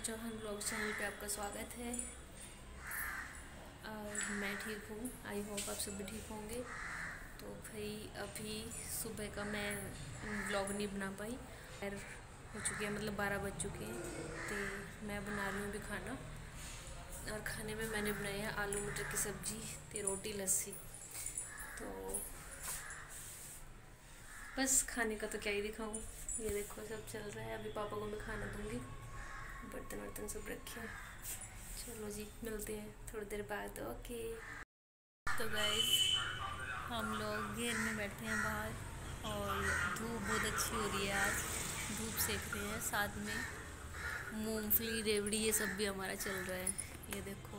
Chauhan blog channel पे आपका स्वागत है। और मैं ठीक हूँ, आई होप आप सब भी ठीक होंगे। तो भाई अभी सुबह का मैं ब्लॉग नहीं बना पाई, खैर हो चुकी है, मतलब 12 बज चुके हैं। तो मैं बना रही हूँ अभी खाना, और खाने में मैंने बनाया आलू मटर की सब्ज़ी ते रोटी लस्सी। तो बस खाने का तो क्या ही दिखाऊँ, ये देखो सब चल रहा है। अभी पापा को मैं खाना दूँगी, बर्तन वर्तन सब रखे हैं। चलो जी, मिलते हैं थोड़ी देर बाद। ओके। तो गाइस हम लोग घेर में बैठे हैं बाहर, और धूप बहुत अच्छी हो रही है आज, धूप सेक रहे हैं। साथ में मूंगफली रेवड़ी ये सब भी हमारा चल रहा है, ये देखो।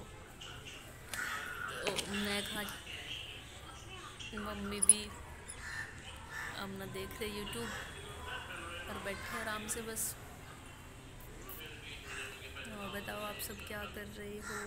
तो मैं खा, मम्मी भी अपना देख रहे यूट्यूब और बैठे आराम से बस। और बताओ आप सब क्या कर रहे हो।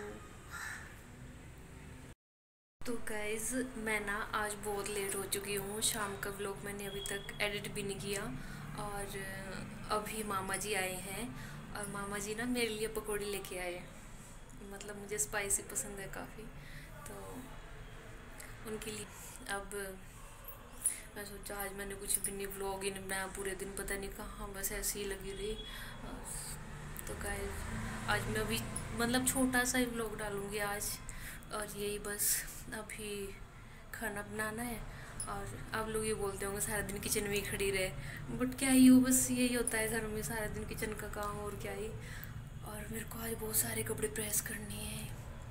तो गाइज़ मैं ना आज बहुत लेट हो चुकी हूँ। शाम का व्लॉग मैंने अभी तक एडिट भी नहीं किया। और अभी मामा जी आए हैं, और मामा जी ना मेरे लिए पकौड़ी लेके आए। मतलब मुझे स्पाइसी पसंद है काफ़ी, तो उनके लिए अब मैं सोचा आज मैंने कुछ भी नहीं, व्लॉग ही नहीं बनाया पूरे दिन, पता नहीं कहाँ बस ऐसे ही लगी रही। तो गाइस आज मैं अभी मतलब छोटा सा ही व्लॉग डालूँगी आज, और यही बस अभी खाना बनाना है। और आप लोग ये बोलते होंगे सारा दिन किचन में ही खड़ी रहे, बट क्या ही हो, बस यही होता है घर में, सारा दिन किचन का काम और क्या ही। और मेरे को आज बहुत सारे कपड़े प्रेस करने हैं,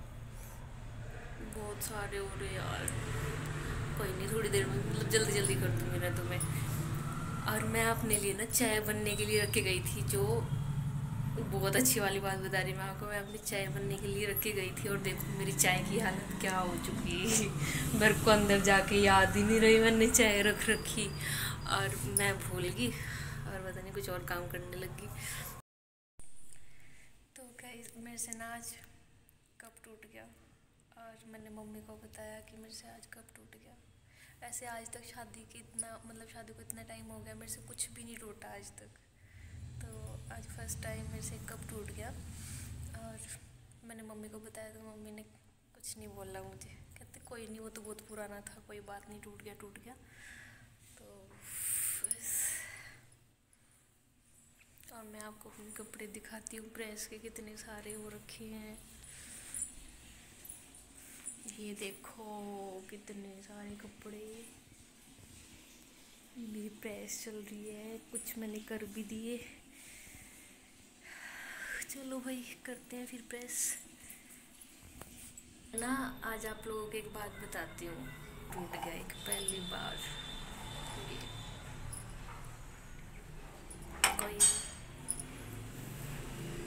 बहुत सारे हो रहे यार। कोई नहीं, थोड़ी देर में मतलब जल्दी जल्दी कर दूँगी मैं तुम्हें। और मैं अपने लिए ना चाय बनने के लिए रख के गई थी, जो बहुत अच्छी वाली बात बता रही मैं आपको। मैं अपनी चाय बनने के लिए रख के गई थी, और देखो मेरी चाय की हालत क्या हो चुकी। मेरे को अंदर जाके याद ही नहीं रही मैंने चाय रख रखी, और मैं भूल गई, और पता नहीं कुछ और काम करने लगी। तो गाइस मेरे से ना आज कप टूट गया, और मैंने मम्मी को बताया कि मेरे से आज कप टूट गया। ऐसे आज तक शादी के इतना, मतलब शादी को इतना टाइम हो गया, मेरे से कुछ भी नहीं टूटा आज तक। तो आज फर्स्ट टाइम मेरे से कप टूट गया, और मैंने मम्मी को बताया तो मम्मी ने कुछ नहीं बोला मुझे, कहते कोई नहीं, वो तो बहुत पुराना था, कोई बात नहीं, टूट गया टूट गया। तो बस, और मैं आपको अपने कपड़े दिखाती हूँ प्रेस के, कितने सारे हो रखे हैं। ये देखो कितने सारे कपड़े, मेरी प्रेस चल रही है, कुछ मैंने कर भी दिए। चलो भाई करते हैं फिर प्रेस ना। आज आप लोगों को एक बात बताती हूँ, टूट गया एक पहली बार। कोई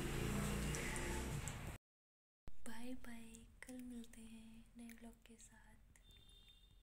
बाय बाय, कल मिलते हैं नए ब्लॉग के साथ।